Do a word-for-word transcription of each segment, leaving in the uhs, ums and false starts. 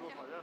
puedo fallar.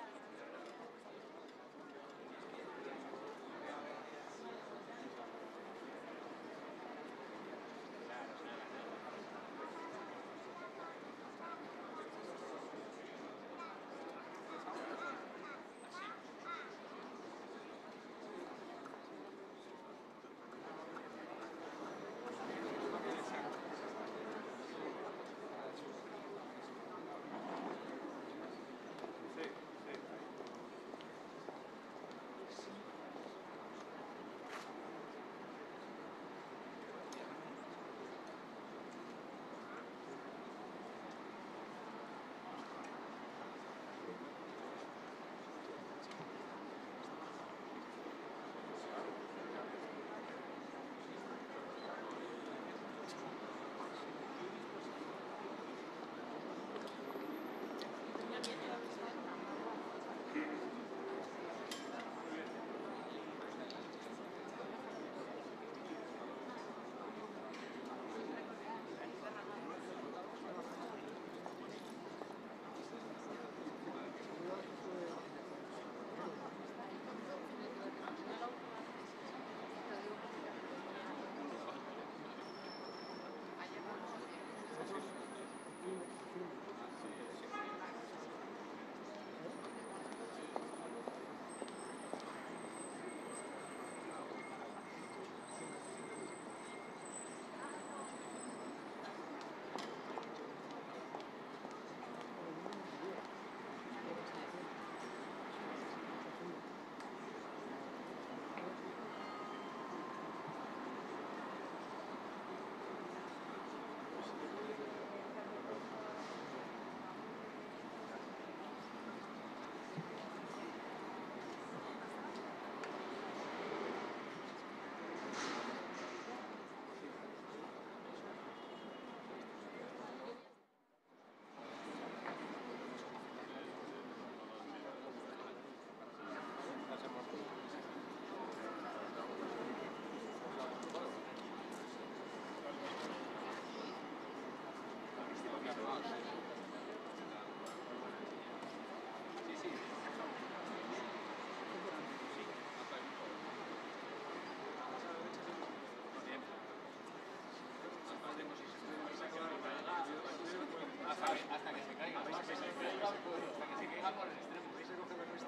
Hasta que se caiga. Hasta que se caiga, hasta que se caiga por el extremo. Ahí se coge la cuesta.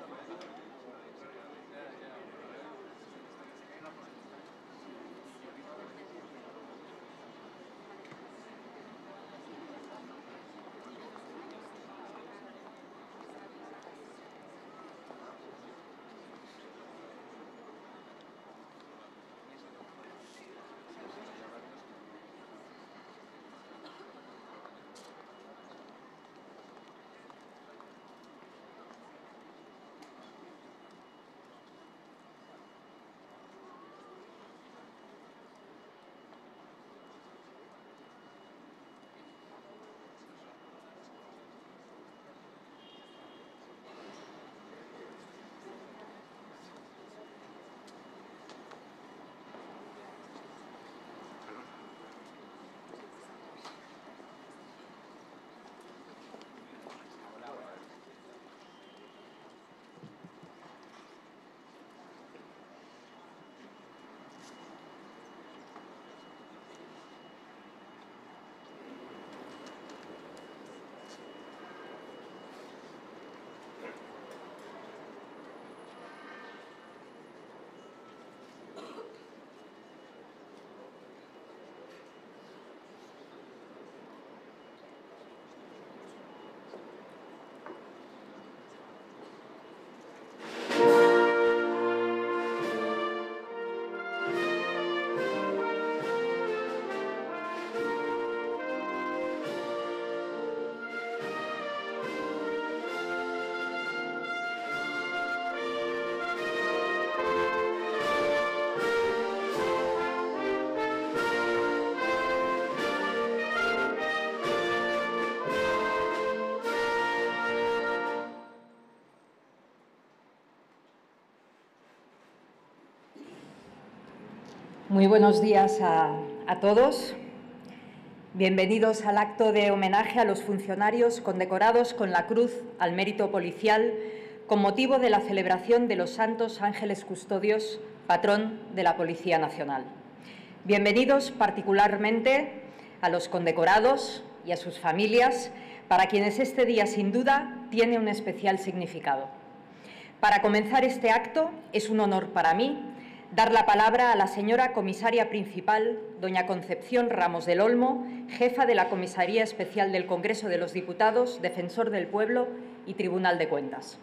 Muy buenos días a, a todos. Bienvenidos al acto de homenaje a los funcionarios condecorados con la Cruz al Mérito Policial con motivo de la celebración de los Santos Ángeles Custodios, patrón de la Policía Nacional. Bienvenidos particularmente a los condecorados y a sus familias, para quienes este día, sin duda, tiene un especial significado. Para comenzar este acto, es un honor para mí dar la palabra a la señora comisaria principal, doña Concepción Ramos del Olmo, jefa de la Comisaría Especial del Congreso de los Diputados, Defensor del Pueblo y Tribunal de Cuentas.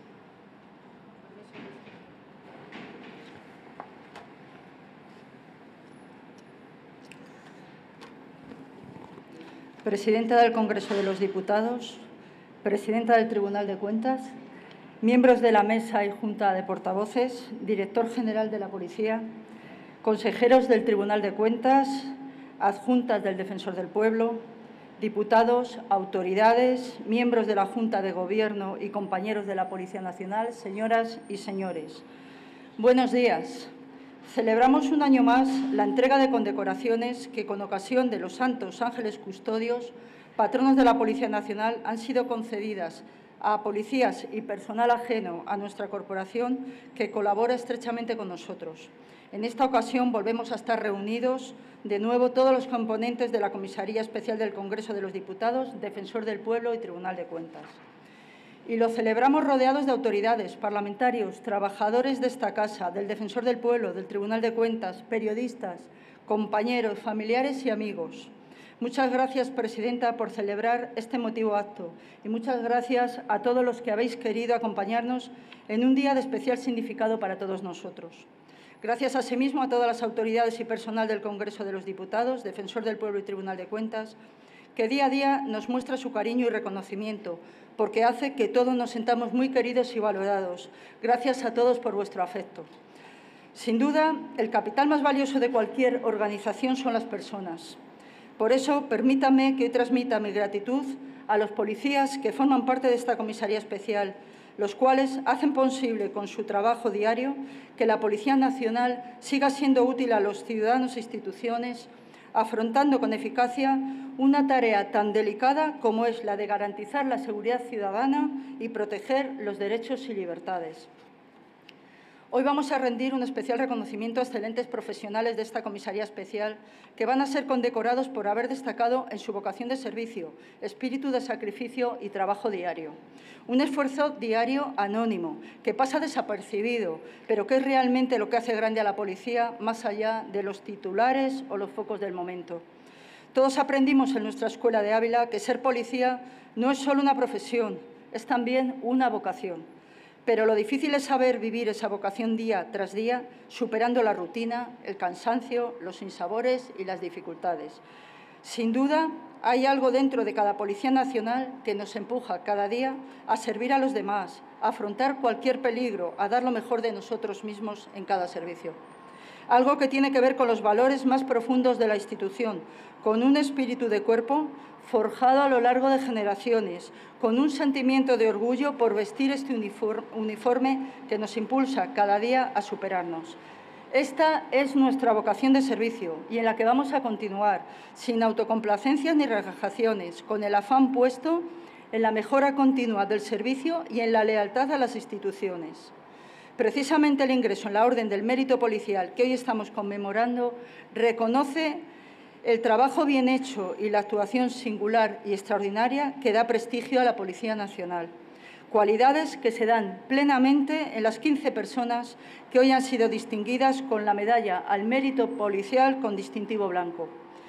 Presidenta del Congreso de los Diputados, Presidenta del Tribunal de Cuentas, miembros de la Mesa y Junta de Portavoces, Director General de la Policía, consejeros del Tribunal de Cuentas, adjuntas del Defensor del Pueblo, diputados, autoridades, miembros de la Junta de Gobierno y compañeros de la Policía Nacional, señoras y señores. Buenos días. Celebramos un año más la entrega de condecoraciones que, con ocasión de los Santos Ángeles Custodios, patronos de la Policía Nacional, han sido concedidas a policías y personal ajeno a nuestra corporación que colabora estrechamente con nosotros. En esta ocasión volvemos a estar reunidos de nuevo todos los componentes de la Comisaría Especial del Congreso de los Diputados, Defensor del Pueblo y Tribunal de Cuentas. Y lo celebramos rodeados de autoridades, parlamentarios, trabajadores de esta casa, del Defensor del Pueblo, del Tribunal de Cuentas, periodistas, compañeros, familiares y amigos. Muchas gracias, Presidenta, por celebrar este emotivo acto y muchas gracias a todos los que habéis querido acompañarnos en un día de especial significado para todos nosotros. Gracias asimismo a todas las autoridades y personal del Congreso de los Diputados, Defensor del Pueblo y Tribunal de Cuentas, que día a día nos muestra su cariño y reconocimiento, porque hace que todos nos sintamos muy queridos y valorados. Gracias a todos por vuestro afecto. Sin duda, el capital más valioso de cualquier organización son las personas. Por eso, permítame que hoy transmita mi gratitud a los policías que forman parte de esta comisaría especial, los cuales hacen posible con su trabajo diario que la Policía Nacional siga siendo útil a los ciudadanos e instituciones, afrontando con eficacia una tarea tan delicada como es la de garantizar la seguridad ciudadana y proteger los derechos y libertades. Hoy vamos a rendir un especial reconocimiento a excelentes profesionales de esta comisaría especial que van a ser condecorados por haber destacado en su vocación de servicio, espíritu de sacrificio y trabajo diario. Un esfuerzo diario anónimo, que pasa desapercibido, pero que es realmente lo que hace grande a la policía más allá de los titulares o los focos del momento. Todos aprendimos en nuestra escuela de Ávila que ser policía no es solo una profesión, es también una vocación. Pero lo difícil es saber vivir esa vocación día tras día, superando la rutina, el cansancio, los sinsabores y las dificultades. Sin duda, hay algo dentro de cada Policía Nacional que nos empuja cada día a servir a los demás, a afrontar cualquier peligro, a dar lo mejor de nosotros mismos en cada servicio. Algo que tiene que ver con los valores más profundos de la institución, con un espíritu de cuerpo forjado a lo largo de generaciones, con un sentimiento de orgullo por vestir este uniforme que nos impulsa cada día a superarnos. Esta es nuestra vocación de servicio y en la que vamos a continuar, sin autocomplacencias ni relajaciones, con el afán puesto en la mejora continua del servicio y en la lealtad a las instituciones. Precisamente el ingreso en la Orden del Mérito Policial que hoy estamos conmemorando reconoce el trabajo bien hecho y la actuación singular y extraordinaria que da prestigio a la Policía Nacional. Cualidades que se dan plenamente en las quince personas que hoy han sido distinguidas con la medalla al Mérito Policial con distintivo blanco.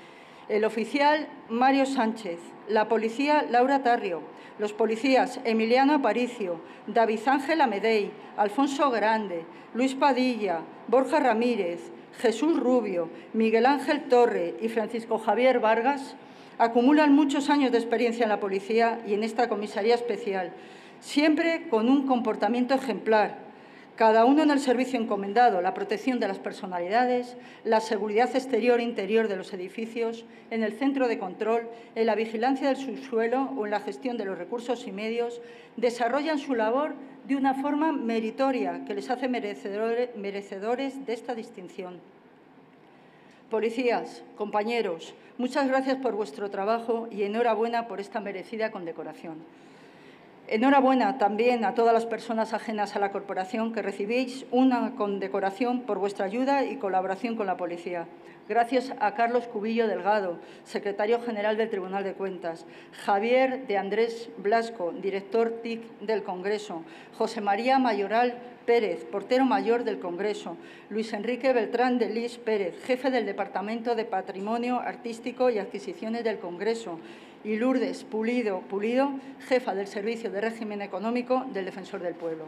El oficial Mario Sánchez, la policía Laura Tarrio, los policías Emiliano Aparicio, David Ángel Amedei, Alfonso Grande, Luis Padilla, Borja Ramírez, Jesús Rubio, Miguel Ángel Torre y Francisco Javier Vargas acumulan muchos años de experiencia en la policía y en esta comisaría especial, siempre con un comportamiento ejemplar, cada uno en el servicio encomendado, la protección de las personalidades, la seguridad exterior e interior de los edificios, en el centro de control, en la vigilancia del subsuelo o en la gestión de los recursos y medios, desarrollan su labor de una forma meritoria que les hace merecedores, merecedores de esta distinción. Policías, compañeros, muchas gracias por vuestro trabajo y enhorabuena por esta merecida condecoración. Enhorabuena también a todas las personas ajenas a la corporación que recibéis una condecoración por vuestra ayuda y colaboración con la policía. Gracias a Carlos Cubillo Delgado, secretario general del Tribunal de Cuentas, Javier de Andrés Blasco, director T I C del Congreso, José María Mayoral Pérez, portero mayor del Congreso, Luis Enrique Beltrán de Lis Pérez, jefe del Departamento de Patrimonio Artístico y Adquisiciones del Congreso, y Lourdes Pulido Pulido, jefa del Servicio de Régimen Económico del Defensor del Pueblo.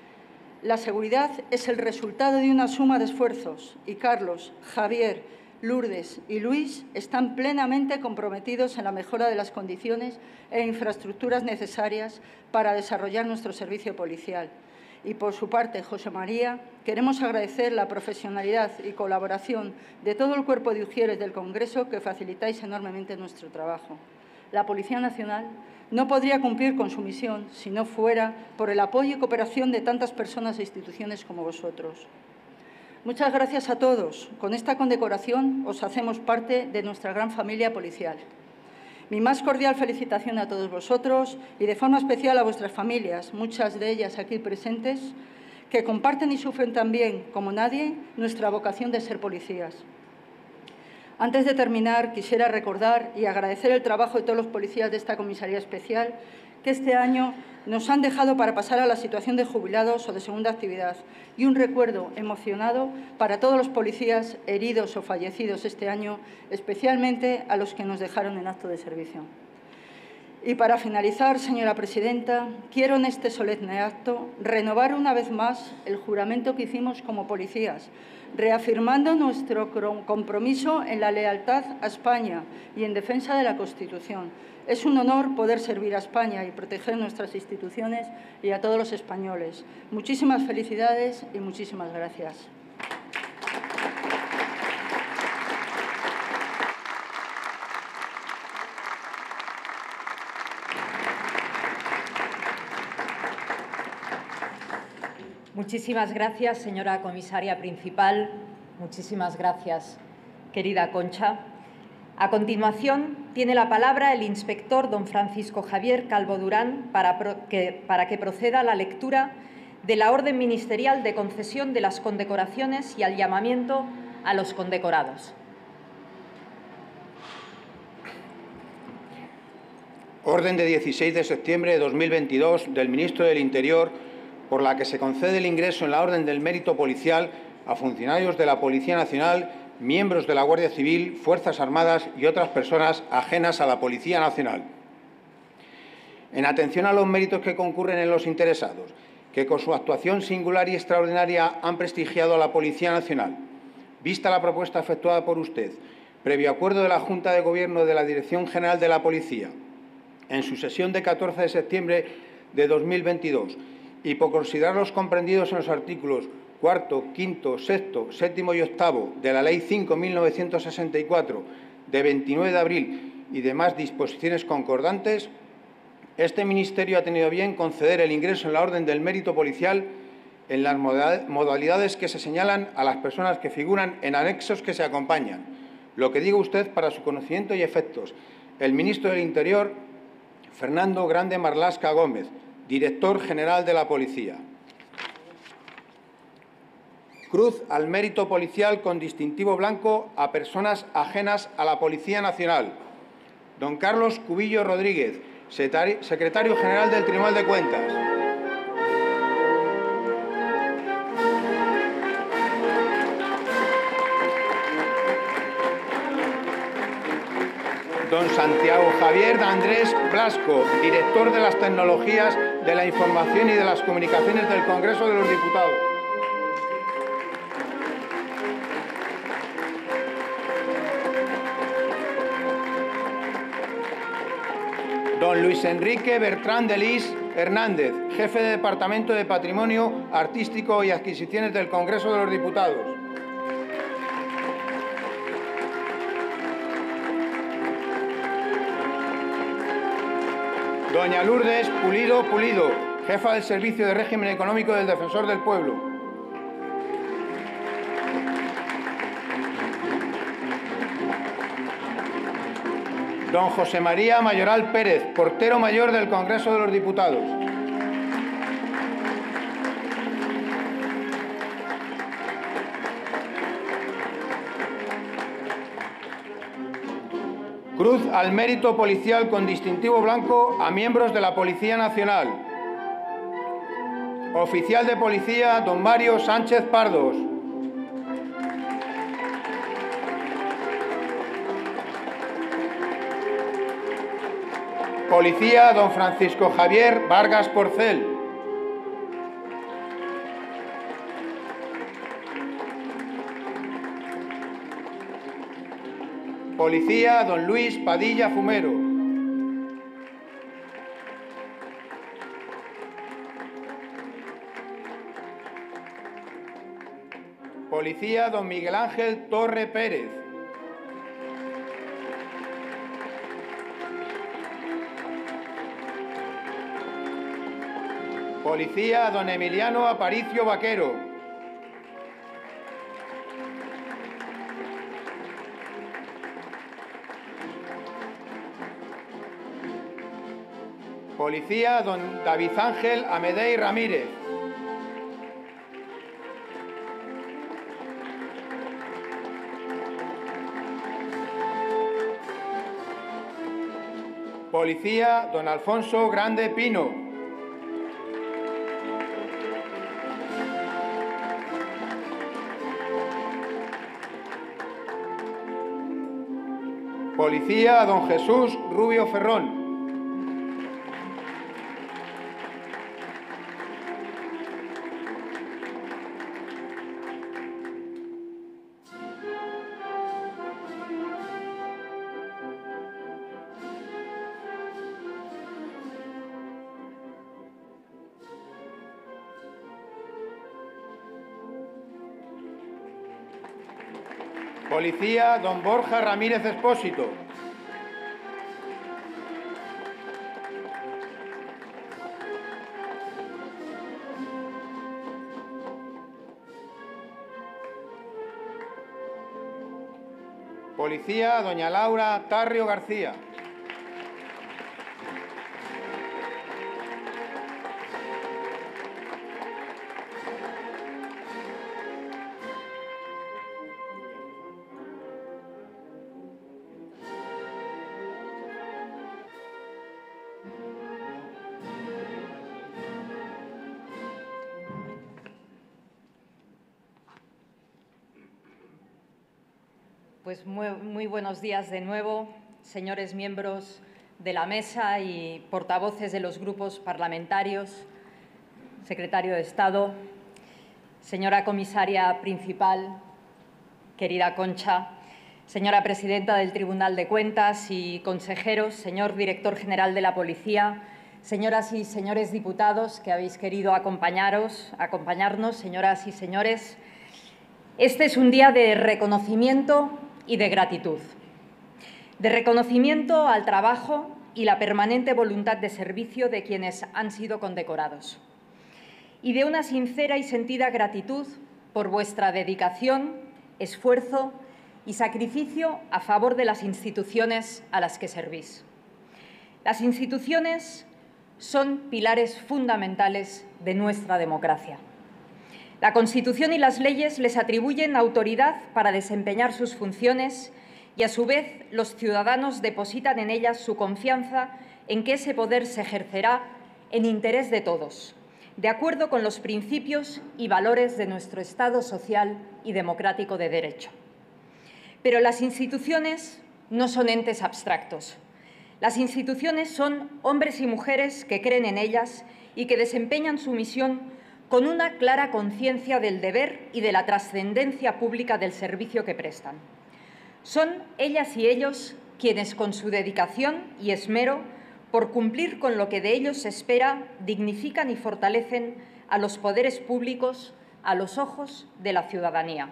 La seguridad es el resultado de una suma de esfuerzos y Carlos, Javier, Lourdes y Luis están plenamente comprometidos en la mejora de las condiciones e infraestructuras necesarias para desarrollar nuestro servicio policial. Y, por su parte, José María, queremos agradecer la profesionalidad y colaboración de todo el cuerpo de ujieres del Congreso que facilitáis enormemente nuestro trabajo. La Policía Nacional no podría cumplir con su misión si no fuera por el apoyo y cooperación de tantas personas e instituciones como vosotros. Muchas gracias a todos. Con esta condecoración os hacemos parte de nuestra gran familia policial. Mi más cordial felicitación a todos vosotros y de forma especial a vuestras familias, muchas de ellas aquí presentes, que comparten y sufren también, como nadie, nuestra vocación de ser policías. Antes de terminar, quisiera recordar y agradecer el trabajo de todos los policías de esta comisaría especial que este año nos han dejado para pasar a la situación de jubilados o de segunda actividad y un recuerdo emocionado para todos los policías heridos o fallecidos este año, especialmente a los que nos dejaron en acto de servicio. Y para finalizar, señora presidenta, quiero en este solemne acto renovar una vez más el juramento que hicimos como policías, reafirmando nuestro compromiso en la lealtad a España y en defensa de la Constitución. Es un honor poder servir a España y proteger nuestras instituciones y a todos los españoles. Muchísimas felicidades y muchísimas gracias. Muchísimas gracias, señora comisaria principal. Muchísimas gracias, querida Concha. A continuación, tiene la palabra el inspector don Francisco Javier Calvo Durán para, pro que, para que proceda a la lectura de la orden ministerial de concesión de las condecoraciones y al llamamiento a los condecorados. Orden de dieciséis de septiembre de dos mil veintidós del Ministro del Interior, por la que se concede el ingreso en la Orden del Mérito Policial a funcionarios de la Policía Nacional, miembros de la Guardia Civil, Fuerzas Armadas y otras personas ajenas a la Policía Nacional. En atención a los méritos que concurren en los interesados, que con su actuación singular y extraordinaria han prestigiado a la Policía Nacional, vista la propuesta efectuada por usted, previo acuerdo de la Junta de Gobierno de la Dirección General de la Policía, en su sesión de catorce de septiembre de dos mil veintidós, y por considerarlos comprendidos en los artículos cuarto, quinto, sexto, séptimo y octavo de la Ley cinco barra mil novecientos sesenta y cuatro de veintinueve de abril y demás disposiciones concordantes, este Ministerio ha tenido bien conceder el ingreso en la Orden del Mérito Policial en las modalidades que se señalan a las personas que figuran en anexos que se acompañan. Lo que diga usted para su conocimiento y efectos. El Ministro del Interior, Fernando Grande Marlasca Gómez, Director General de la Policía. Cruz al Mérito Policial con distintivo blanco a personas ajenas a la Policía Nacional. Don Carlos Cubillo Rodríguez, Secretario General del Tribunal de Cuentas. Don Santiago Javier de Andrés Blasco, Director de las Tecnologías de la Información y de las Comunicaciones del Congreso de los Diputados. Don Luis Enrique Bertrán de Lis Hernández, Jefe de Departamento de Patrimonio Artístico y Adquisiciones del Congreso de los Diputados. Doña Lourdes Pulido Pulido, Jefa del Servicio de Régimen Económico del Defensor del Pueblo. don José María Mayoral Pérez, portero mayor del Congreso de los Diputados. Cruz al Mérito Policial con distintivo blanco a miembros de la Policía Nacional. Oficial de Policía, don Mario Sánchez Pardos. Policía, don Francisco Javier Vargas Porcel. Policía, don Luis Padilla Fumero. Policía, don Miguel Ángel Torre Pérez. Policía, don Emiliano Aparicio Vaquero. Policía, don David Ángel Amedei Ramírez. Policía, don Alfonso Grande Pino. Policía, don Jesús Rubio Ferrón. Policía, don Borja Ramírez Expósito. Policía, doña Laura Tarrio García. Pues muy, muy buenos días de nuevo, señores miembros de la mesa y portavoces de los grupos parlamentarios, secretario de Estado, señora comisaria principal, querida Concha, señora presidenta del Tribunal de Cuentas y consejeros, señor director general de la Policía, señoras y señores diputados que habéis querido acompañaros, acompañarnos, señoras y señores. Este es un día de reconocimiento y de gratitud, de reconocimiento al trabajo y la permanente voluntad de servicio de quienes han sido condecorados, y de una sincera y sentida gratitud por vuestra dedicación, esfuerzo y sacrificio a favor de las instituciones a las que servís. Las instituciones son pilares fundamentales de nuestra democracia. La Constitución y las leyes les atribuyen autoridad para desempeñar sus funciones y, a su vez, los ciudadanos depositan en ellas su confianza en que ese poder se ejercerá en interés de todos, de acuerdo con los principios y valores de nuestro Estado social y democrático de derecho. Pero las instituciones no son entes abstractos. Las instituciones son hombres y mujeres que creen en ellas y que desempeñan su misión con una clara conciencia del deber y de la trascendencia pública del servicio que prestan. Son ellas y ellos quienes, con su dedicación y esmero por cumplir con lo que de ellos se espera, dignifican y fortalecen a los poderes públicos a los ojos de la ciudadanía.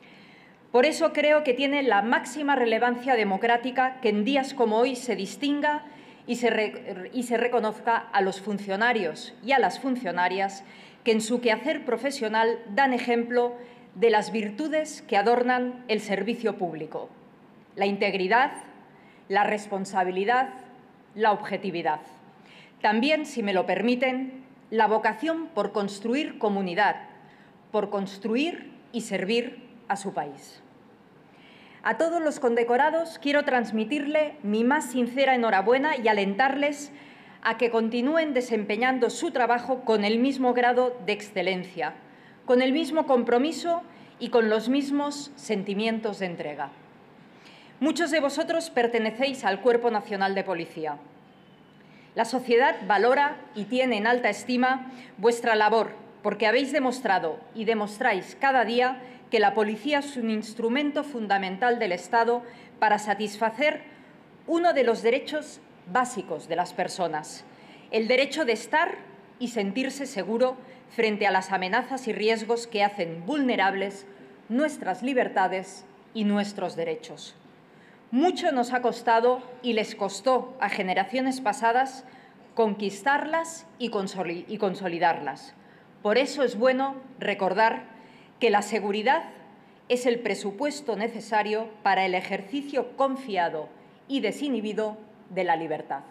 Por eso creo que tiene la máxima relevancia democrática que en días como hoy se distinga y se, re- y se reconozca a los funcionarios y a las funcionarias que en su quehacer profesional dan ejemplo de las virtudes que adornan el servicio público: la integridad, la responsabilidad, la objetividad. También, si me lo permiten, la vocación por construir comunidad, por construir y servir a su país. A todos los condecorados quiero transmitirle mi más sincera enhorabuena y alentarles a que continúen desempeñando su trabajo con el mismo grado de excelencia, con el mismo compromiso y con los mismos sentimientos de entrega. Muchos de vosotros pertenecéis al Cuerpo Nacional de Policía. La sociedad valora y tiene en alta estima vuestra labor, porque habéis demostrado y demostráis cada día que la policía es un instrumento fundamental del Estado para satisfacer uno de los derechos básicos de las personas, el derecho de estar y sentirse seguro frente a las amenazas y riesgos que hacen vulnerables nuestras libertades y nuestros derechos. Mucho nos ha costado y les costó a generaciones pasadas conquistarlas y consolidarlas. Por eso es bueno recordar que la seguridad es el presupuesto necesario para el ejercicio confiado y desinhibido de la libertad.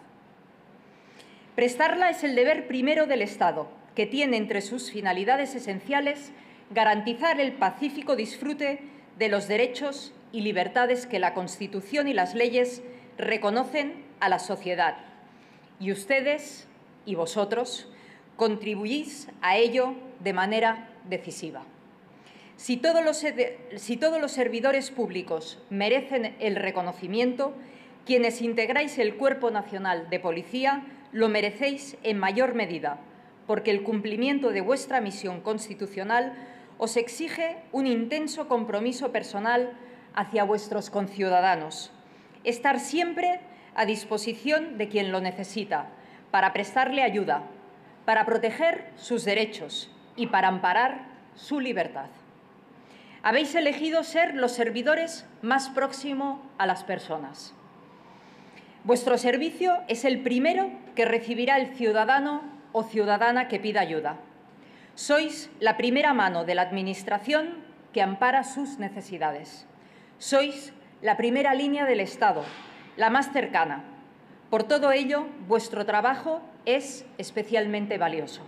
Prestarla es el deber primero del Estado, que tiene entre sus finalidades esenciales garantizar el pacífico disfrute de los derechos y libertades que la Constitución y las leyes reconocen a la sociedad. Y ustedes y vosotros contribuís a ello de manera decisiva. Si todos los, si todos los servidores públicos merecen el reconocimiento, quienes integráis el Cuerpo Nacional de Policía lo merecéis en mayor medida, porque el cumplimiento de vuestra misión constitucional os exige un intenso compromiso personal hacia vuestros conciudadanos, estar siempre a disposición de quien lo necesita, para prestarle ayuda, para proteger sus derechos y para amparar su libertad. Habéis elegido ser los servidores más próximos a las personas. Vuestro servicio es el primero que recibirá el ciudadano o ciudadana que pida ayuda. Sois la primera mano de la Administración que ampara sus necesidades. Sois la primera línea del Estado, la más cercana. Por todo ello, vuestro trabajo es especialmente valioso.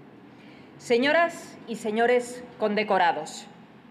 Señoras y señores condecorados,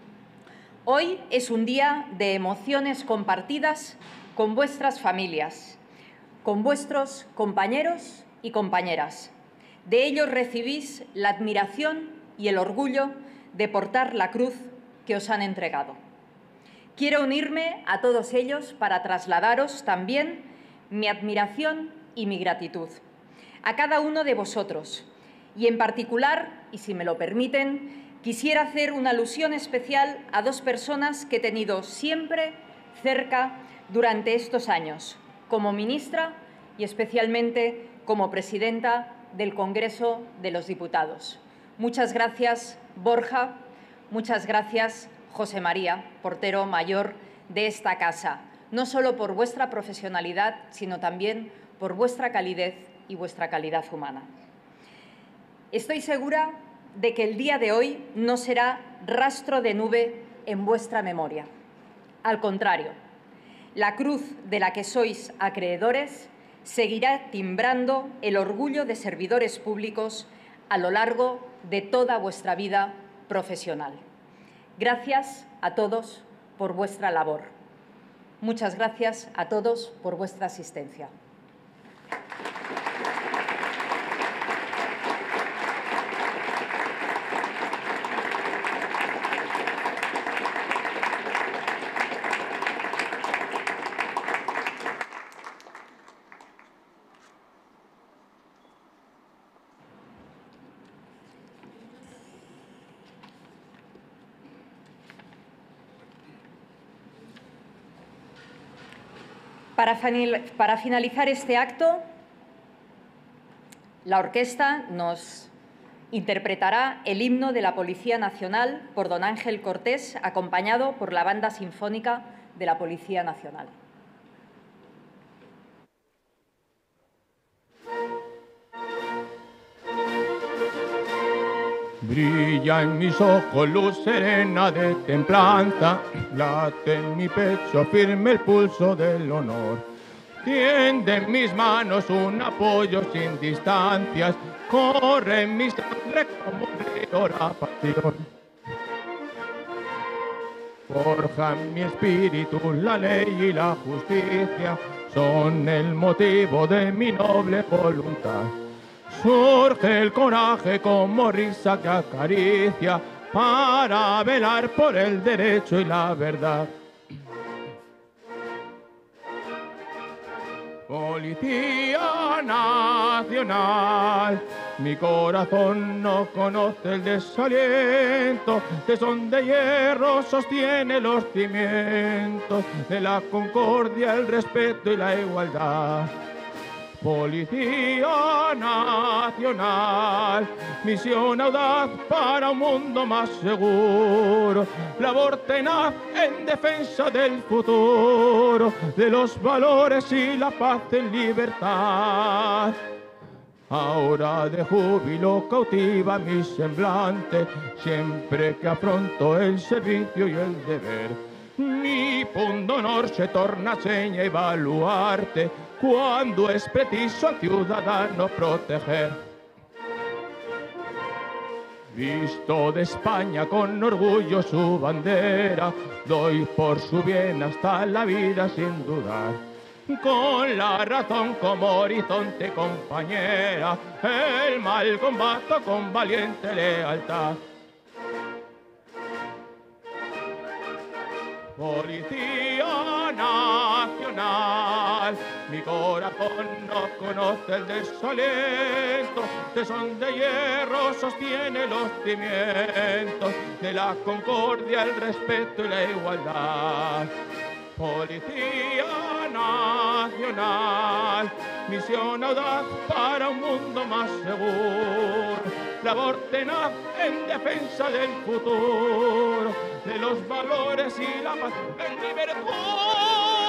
hoy es un día de emociones compartidas con vuestras familias, con vuestros compañeros y compañeras. De ellos recibís la admiración y el orgullo de portar la cruz que os han entregado. Quiero unirme a todos ellos para trasladaros también mi admiración y mi gratitud a cada uno de vosotros. Y en particular, y si me lo permiten, quisiera hacer una alusión especial a dos personas que he tenido siempre cerca durante estos años, como ministra y especialmente como presidenta del Congreso de los Diputados. Muchas gracias, Borja. Muchas gracias, José María, portero mayor de esta casa, no solo por vuestra profesionalidad, sino también por vuestra calidez y vuestra calidad humana. Estoy segura de que el día de hoy no será rastro de nube en vuestra memoria. Al contrario, la cruz de la que sois acreedores seguirá timbrando el orgullo de servidores públicos a lo largo de toda vuestra vida profesional. Gracias a todos por vuestra labor. Muchas gracias a todos por vuestra asistencia. Para finalizar este acto, la orquesta nos interpretará el himno de la Policía Nacional por don Ángel Cortés, acompañado por la Banda Sinfónica de la Policía Nacional. Brilla en mis ojos luz serena de templanza, late en mi pecho firme el pulso del honor. tiende en mis manos un apoyo sin distancias, corre en mi sangre como un río la pasión. Forja en mi espíritu la ley y la justicia, son el motivo de mi noble voluntad. Surge el coraje como risa que acaricia, para velar por el derecho y la verdad. Policía Nacional, mi corazón no conoce el desaliento, tesón de hierro sostiene los cimientos de la concordia, el respeto y la igualdad. Policía Nacional, misión audaz para un mundo más seguro, labor tenaz en defensa del futuro, de los valores y la paz en libertad. Ahora de júbilo cautiva mi semblante, siempre que afronto el servicio y el deber. Mi pundonor se torna seña y baluarte, cuando es preciso al ciudadano proteger. Visto de España con orgullo su bandera, doy por su bien hasta la vida sin dudar. Con la razón como horizonte compañera, el mal combato con valiente lealtad. Policía Nacional, mi corazón no conoce el desaliento, tesón de hierro sostiene los cimientos de la concordia, el respeto y la igualdad. Policía Nacional, misión audaz para un mundo más seguro, labor tenaz en defensa del futuro, de los valores y la paz en libertad.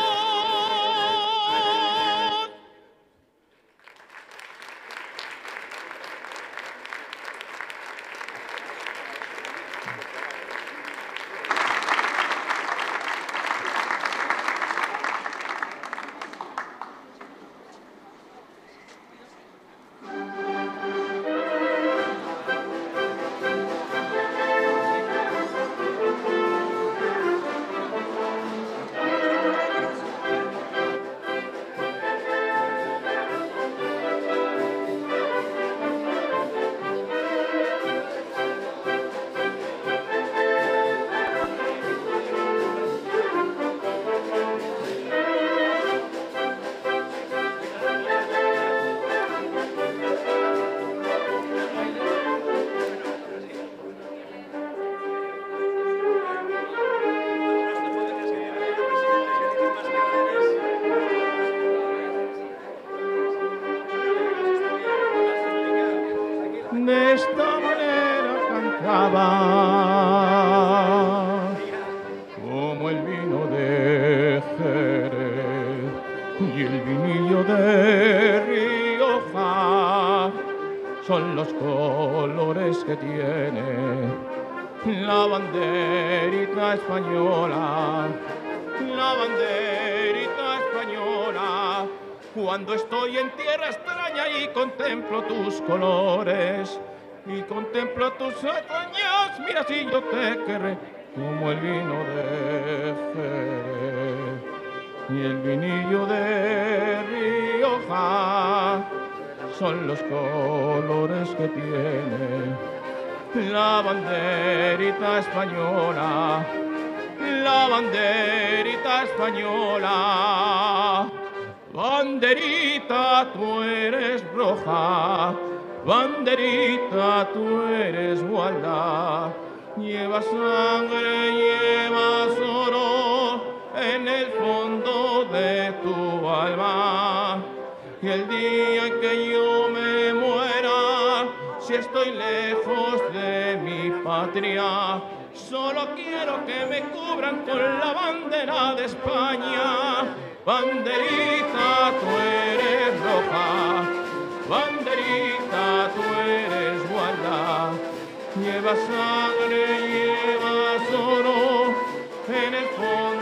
De esta manera cantaba, como el vino de Jerez y el vinillo de Rioja, son los colores que tiene la banderita española, la banderita española. Cuando estoy en tierra extraña y contemplo tus colores, y contemplo tus hazañas, mira si yo te querré, como el vino de Jerez y el vinillo de Rioja, son los colores que tiene la banderita española, la banderita española. Banderita, tú eres roja, banderita, tú eres gualda, llevas sangre, llevas oro en el fondo de tu alma. Y el día en que yo me muera, si estoy lejos de mi patria, solo quiero que me cubran con la bandera de España. Banderita, tú eres roja, banderita, tú eres gualda, llevas sangre, llevas oro en el fondo